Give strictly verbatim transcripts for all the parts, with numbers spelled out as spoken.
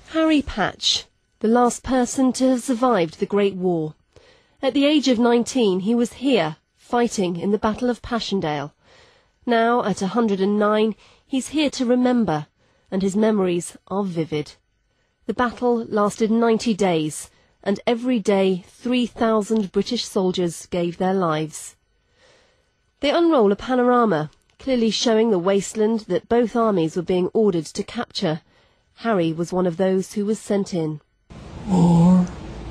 Harry Patch, the last person to have survived the Great War. At the age of nineteen, he was here, fighting in the Battle of Passchendaele. Now, at a hundred and nine, he's here to remember, and his memories are vivid. The battle lasted ninety days, and every day three thousand British soldiers gave their lives. They unroll a panorama, clearly showing the wasteland that both armies were being ordered to capture. Harry was one of those who was sent in. War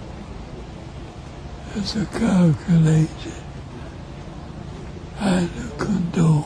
is a calculated and a condoned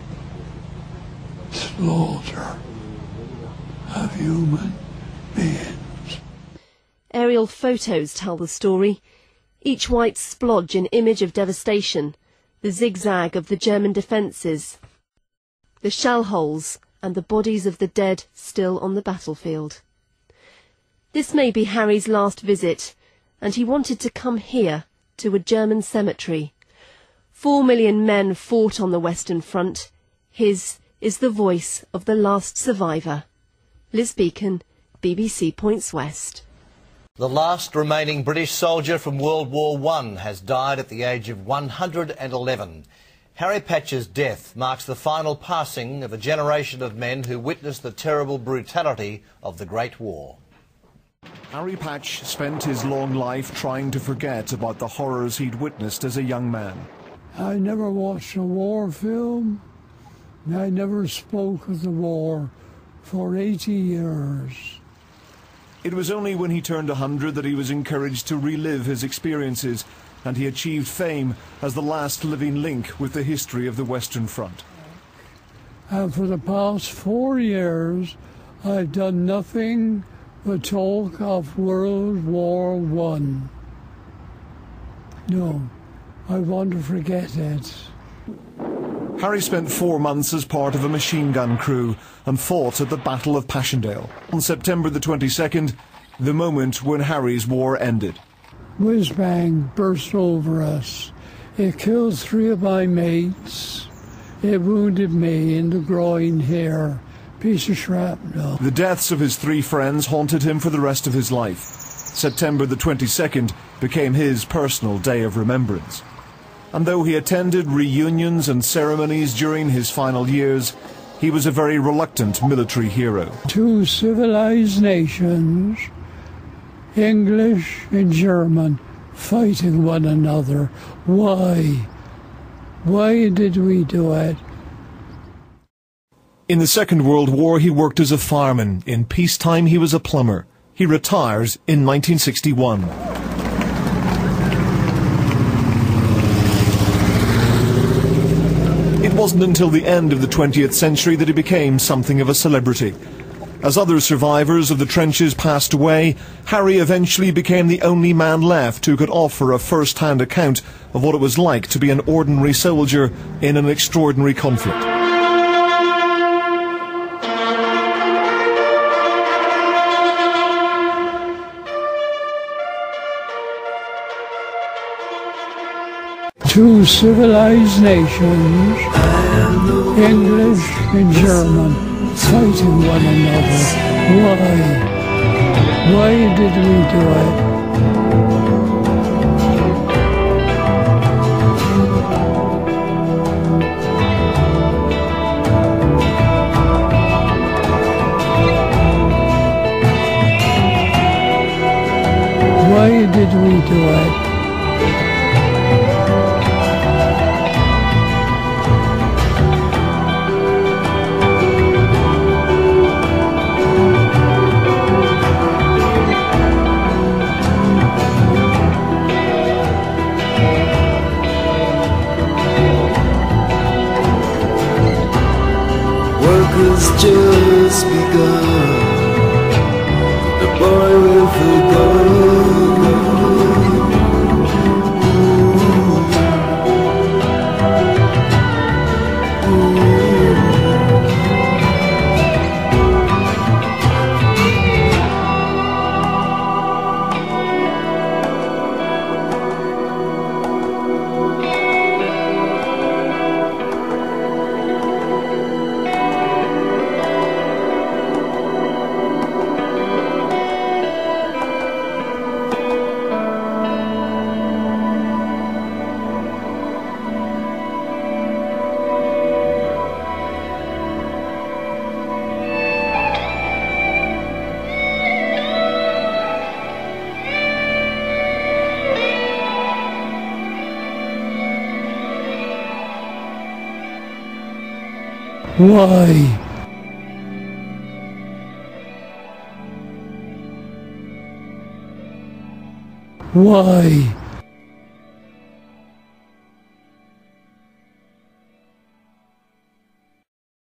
slaughter of human beings. Aerial photos tell the story. Each white splodge an image of devastation, the zigzag of the German defences, the shell holes and the bodies of the dead still on the battlefield. This may be Harry's last visit, and he wanted to come here, to a German cemetery. Four million men fought on the Western Front. His is the voice of the last survivor. Liz Beacon, B B C Points West. The last remaining British soldier from World War One has died at the age of one hundred and eleven. Harry Patch's death marks the final passing of a generation of men who witnessed the terrible brutality of the Great War. Harry Patch spent his long life trying to forget about the horrors he'd witnessed as a young man. I never watched a war film. I never spoke of the war for eighty years. It was only when he turned a hundred that he was encouraged to relive his experiences, and he achieved fame as the last living link with the history of the Western Front. And for the past four years, I've done nothing but talk of World War One. No, I want to forget it. Harry spent four months as part of a machine gun crew and fought at the Battle of Passchendaele. On September the twenty-second, the moment when Harry's war ended. Whiz-bang burst over us. It killed three of my mates. It wounded me in the groin here. Piece of shrapnel. The deaths of his three friends haunted him for the rest of his life. September the twenty-second became his personal day of remembrance. And though he attended reunions and ceremonies during his final years, he was a very reluctant military hero. Two civilized nations, English and German, fighting one another. Why? Why did we do it? In the Second World War, he worked as a fireman. In peacetime, he was a plumber. He retires in nineteen sixty-one. It wasn't until the end of the twentieth century that he became something of a celebrity. As other survivors of the trenches passed away, Harry eventually became the only man left who could offer a first-hand account of what it was like to be an ordinary soldier in an extraordinary conflict. Two civilized nations, English and German, fighting one another. Why? Why did we do it? Why did we do it? Has just begun. The boy will forgo. Why? Why?